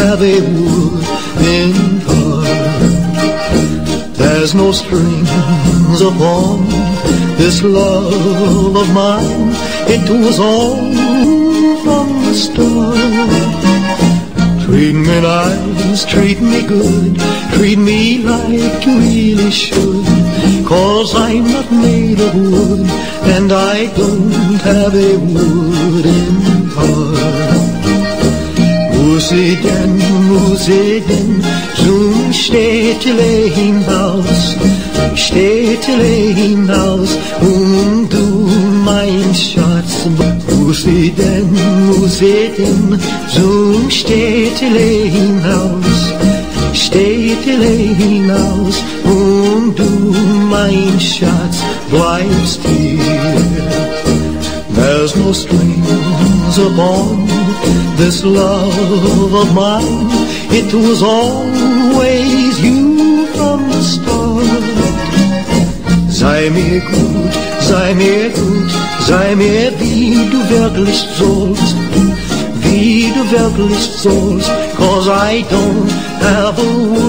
have a wooden heart. There's no strings upon this love of mine. It was all from the start. Treat me nice, treat me good, treat me like you really should. 'Cause I'm not made of wood, and I don't have a wooden heart. Musik zum Städtlein-Haus, Städtlein-Haus, du mein Schatz. Musik zum Städtlein-Haus, Städtlein-Haus, du mein Schatz bleibst hier. There's no strings upon this love of mine. It was always you from the start. Sei mir gut, sei mir gut, sei mir wie du wirklich sollst, wie du wirklich sollst. 'Cause I don't have a